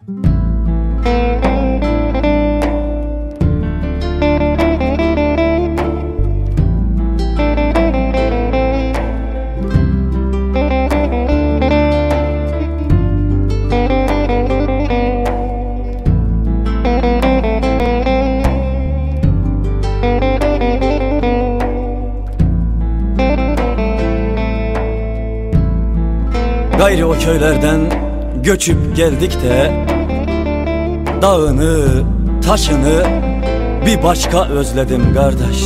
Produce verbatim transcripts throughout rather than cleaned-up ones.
Gayrı o köylerden göçüp geldik de dağını, taşını bir başka özledim kardeş.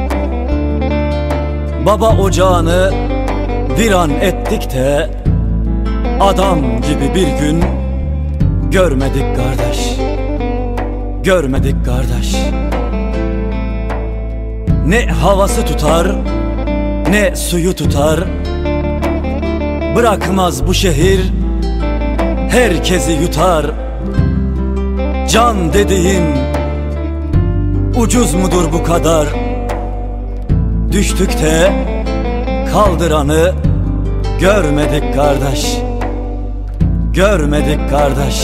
Baba ocağını viran ettik de adam gibi bir gün görmedik kardeş. Görmedik kardeş. Ne havası tutar, ne suyu tutar, bırakmaz bu şehir, herkesi yutar. Can dediğin ucuz mudur bu kadar? Düştük de kaldıranı görmedik kardeş. Görmedik kardeş.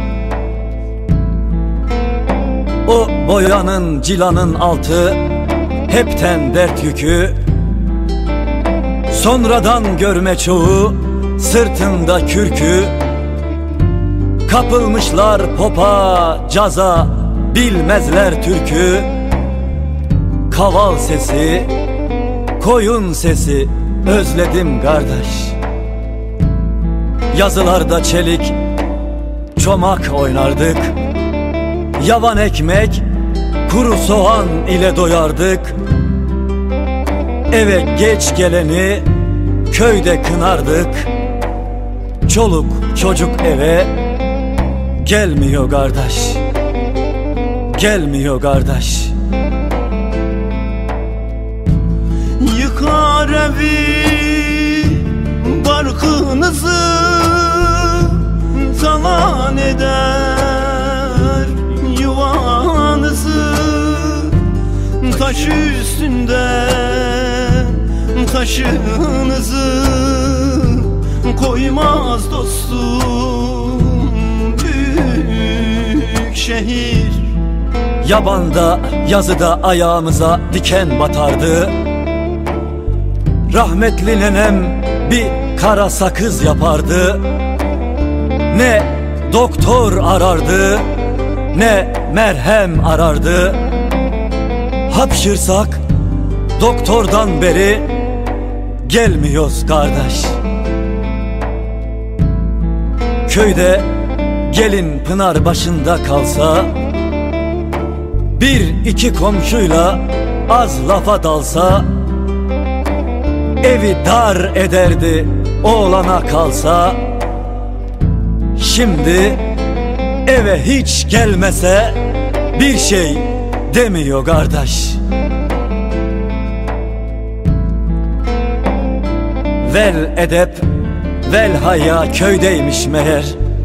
O boyanın, cilanın altı hepten dert yükü. Sonradan görme çoğu sırtında kürkü. Kapılmışlar popa, caza, bilmezler türkü. Kaval sesi, koyun sesi özledim kardeş. Yazılarda çelik, çomak oynardık. Yavan ekmek, kuru soğan ile doyardık. Eve geç geleni köyde kınardık. Çoluk çocuk eve gelmiyor kardeş. Gelmiyor kardeş. Yıkar evi barkınızı, talan eder yuvanızı. Taş üstünde taşınızı koymaz dostum büyük şehir. Yabanda yazıda ayağımıza diken batardı. Rahmetli nenem bir kara sakız yapardı. Ne doktor arardı, ne merhem arardı. Hapşırsak doktordan beri gelmiyoruz kardeş. Köyde gelin pınar başında kalsa, bir iki komşuyla az lafa dalsa, evi dar ederdi oğlana kalsa. Şimdi eve hiç gelmese bir şey demiyor kardeş. Vel edep, vel haya köydeymiş meğer.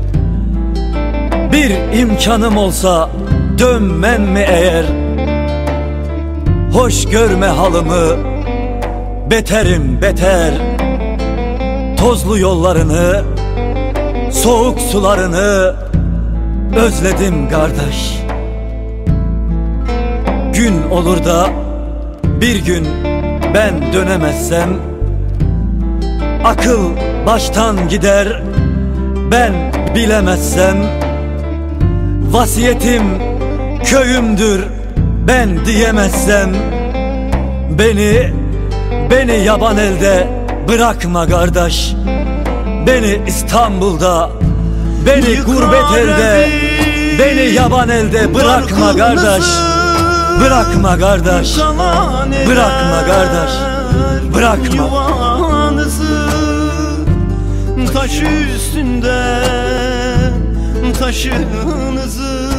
Bir imkanım olsa dönmem mi eğer? Hoş görme halımı, beterim beter. Tozlu yollarını, soğuk sularını özledim kardeş. Gün olur da bir gün ben dönemezsem, akıl baştan gider ben bilemezsem. Vasiyetim köyümdür ben diyemezsem, Beni, beni yaban elde bırakma kardeş. Beni İstanbul'da, beni gurbet elde, beni yaban elde bırakma kardeş. Bırakma kardeş, bırakma kardeş, bırakma. Taş üstünde taşınızı